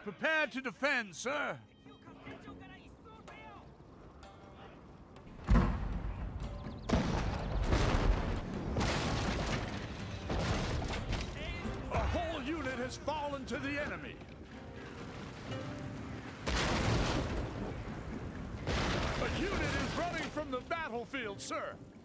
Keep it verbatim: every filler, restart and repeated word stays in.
Prepare to defend, sir. A whole unit has fallen to the enemy. A unit is running from the battlefield, sir.